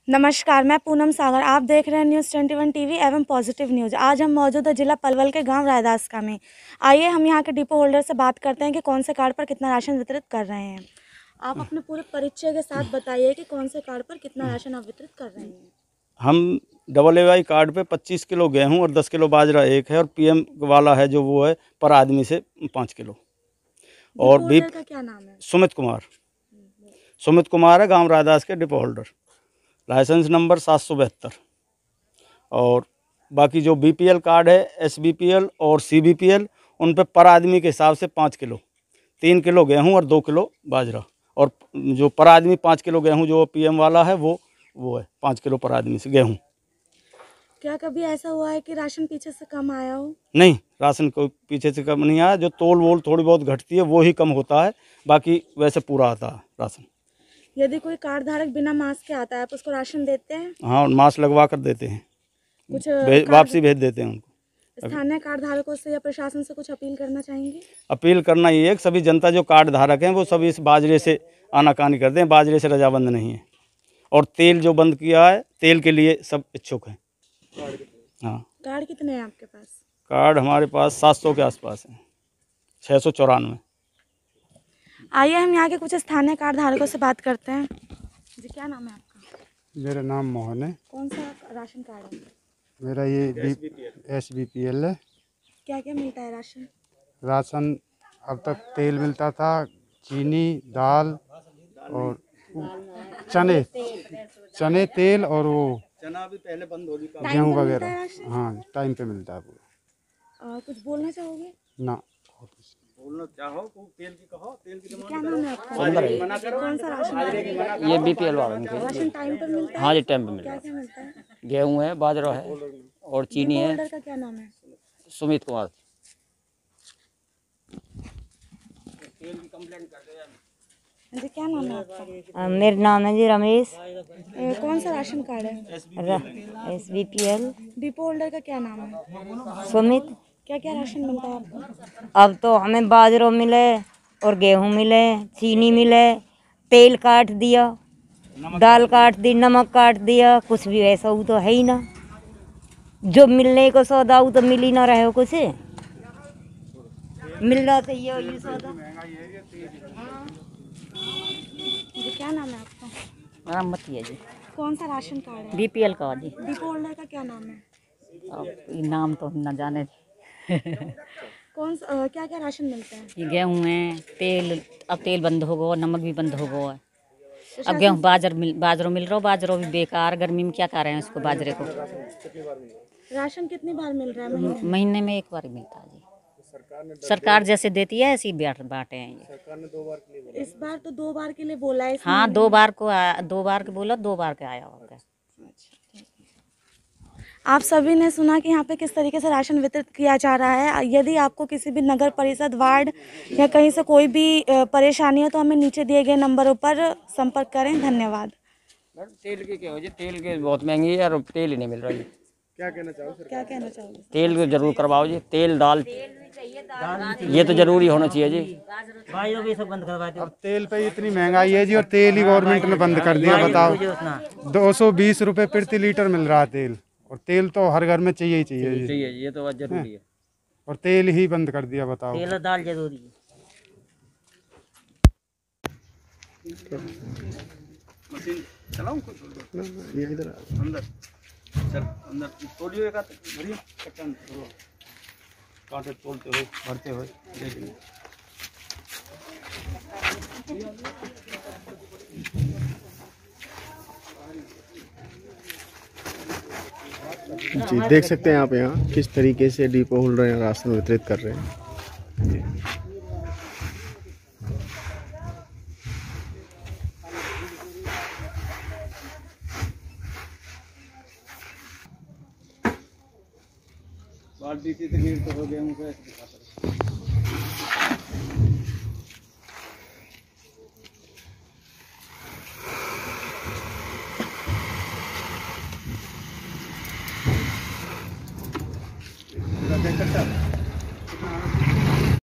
नमस्कार, मैं पूनम सागर। आप देख रहे हैं न्यूज़ 21 टीवी एवं पॉजिटिव न्यूज़। आज हम मौजूद है जिला पलवल के गांव रायदासका में। आइए हम यहां के डिपो होल्डर से बात करते हैं कि कौन से कार्ड पर कितना राशन वितरित कर रहे हैं। आप अपने पूरे परिचय के साथ बताइए कि कौन से कार्ड पर कितना राशन आप वितरित कर रहे हैं। हम AAY कार्ड पे 25 किलो गेहूं और 10 किलो बाजरा एक है, और PM वाला है जो वो है पर आदमी से 5 किलो। और डिपो भी होल्डर का क्या नाम है? सुमित कुमार है, गांव रायदास के डिपो होल्डर। Licence number 772। और बाकी जो BPL कार्ड है, SBPL और CBPL, उन पे पर आदमी के हिसाब से 5 किलो, 3 किलो गेहूं और 2 किलो बाजरा। और जो पर आदमी 5 किलो गेहूं जो PM वाला है वो है 5 किलो पर आदमी से गेहूं। क्या कभी ऐसा हुआ है कि राशन पीछे से कम आया हो? नहीं, राशन को पीछे से कम नहीं आया। जो तोल वोल थोड़ी बहुत घटती है वो ही कम होता है, बाकी वैसे पूरा आता है राशन। यदि कोई कार्ड धारक बिना मास्क के आता है, आप उसको राशन देते हैं? हाँ, मास्क लगवा कर देते हैं, कुछ वापसी भेज देते हैं उनको। स्थानीय कार्ड धारकों से या प्रशासन से कुछ अपील करना चाहेंगे? अपील करना ये है कि सभी जनता जो कार्ड धारक हैं वो सभी इस बाजरे से आनाकानी करते हैं। बाजरे से रजामंद नहीं है। और तेल जो बंद किया है, तेल के लिए सब इच्छुक हैं। हाँ। कार्ड कितने हैं आपके पास? कार्ड हमारे पास 700 के आसपास है, 694। आइए हम यहाँ के कुछ स्थानीय कार्ड धारकों से बात करते हैं। जी, क्या नाम है आपका? मेरा नाम मोहन है। कौन सा राशन कार्ड है? मेरा ये SBPL है। क्या क्या मिलता है राशन? राशन अब तक तेल मिलता था, चीनी, दाल और चने तेल और वो चना भी पहले बंद हो गई, गेहूँ वगैरह। हाँ, टाइम पे मिलता है पूरा। कुछ बोलना चाहोगे? ना, बोलना चाहो तो तेल की कहो। तेल की क्या नाम है आपका? कौन सा राशन कार्ड है? ये BPL वाला है। राशन टाइम पर मिलता है? हाँ जी, टाइम पे मिल रहा क्या क्या मिलता है? है। गेहूँ है, बाजरा है और चीनी है। होल्डर का क्या नाम है? सुमित कुमार। जी, क्या नाम है आपका? मेरा नाम है जी रमेश। कौन सा राशन कार्ड है? SBPL। डिपो होल्डर का क्या नाम है? सुमित। क्या क्या राशन मिलता है आपको? अब तो हमें बाजरा मिले और गेहूं मिले, चीनी मिले, तेल काट दिया, दाल काट दी, नमक काट दिया। कुछ भी वैसा वो तो है ही ना। जो मिलने को सौदा वो तो मिल ही ना रहे हो। कुछ मिलना चाहिए ये सौदा। जी, क्या नाम है आपका? मेरा मती है जी। कौन सा राशन कार्ड है? BPL का जी। डिपो होल्डर का क्या नाम है? अब ये नाम तो हम न जाने। क्या क्या राशन मिलता है? ये गेहूँ है, तेल, अब तेल बंद हो गया, नमक भी बंद हो गया है। अब गेहूँ बाजरा मिल रहा है। बाजरा भी बेकार, गर्मी में क्या कर रहे हैं उसको, बाजरे को। राशन कितनी बार मिल रहा है? महीने में एक बार ही मिलता है जी। सरकार जैसे देती है ऐसे ही बांटे हैं ये। इस बार तो 2 बार के लिए बोला है। हाँ, 2 बार को 2 बार के बोला, 2 बार के आया होगा। आप सभी ने सुना कि यहाँ पे किस तरीके से राशन वितरित किया जा रहा है। यदि आपको किसी भी नगर परिषद, वार्ड या कहीं से कोई भी परेशानी हो तो हमें नीचे दिए गए नंबरों पर संपर्क करें। धन्यवाद। तेल की क्या हो जी? तेल की बहुत महंगी है और तेल ही नहीं मिल रहा है। क्या कहना चाहोगे? तेल को जरूर करवाओ जी। तेल, दाल ये तो जरूरी होना चाहिए जी। अब तेल पे इतनी महंगाई है जी, और तेल ही गवर्नमेंट ने बंद कर दिया। बताओ, 220 रुपये प्रति लीटर मिल रहा है तेल, और तेल तो हर घर में चाहिए ही चाहिए जी। ये तो बात जरूरी है। और तेल ही बंद कर दिया। बताओ, तेल और दाल जरूरी है। मशीन चलाऊं कुछ? ये इधर अंदर चल, अंदर तोलियो एक बढ़िया कट्टन कांटे तोलते हुए, भरते हुए देखेंगे। जी, देख सकते हैं आप यहाँ किस तरीके से डिपो होल्डर यहाँ राशन वितरित कर रहे हैं। बाल्टी की तकलीफ तो हो गया मुझे।